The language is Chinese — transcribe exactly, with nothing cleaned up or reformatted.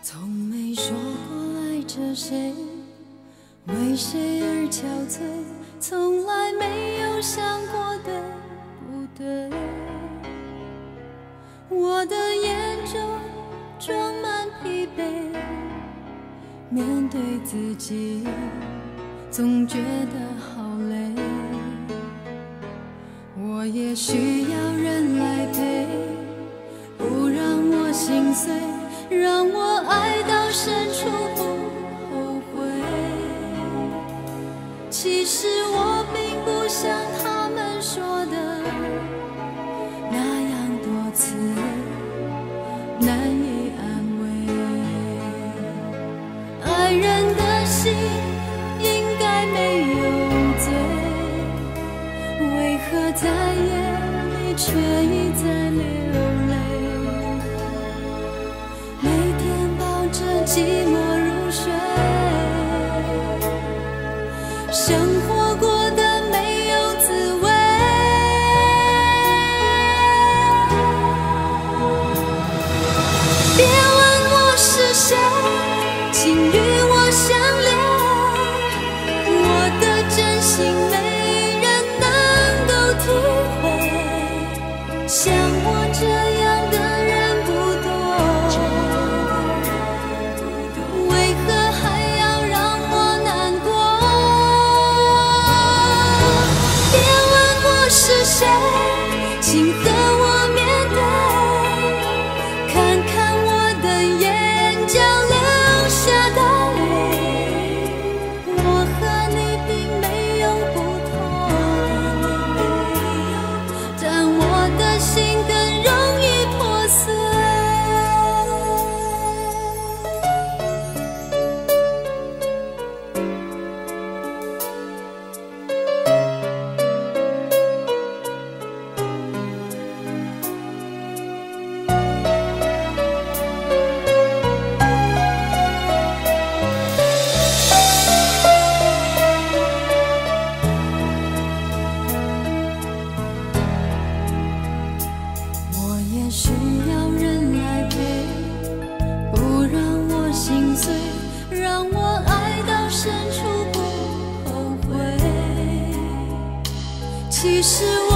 从没说过爱着谁，为谁而憔悴，从来没有想过对不对。我的眼中装满疲惫，面对自己总觉得好累。我也需要人来陪，不让我心碎，让我爱到深处不后悔。其实我并不像他们说的那样多次难以安慰。爱人的心应该没有罪，为何在夜里却一再流泪？每天抱着寂寞入睡，生活过得没有滋味。别问我是谁，请与我相恋，我的真心没人能够体会，像我这样的人不多，为何还要让我难过？别问我是谁，请和我面对，看看我的眼角流下的泪，我和你并没有不同，但我的心更容易破碎。我也需要人来陪，不让我心碎，让我爱到深处不后悔。其实我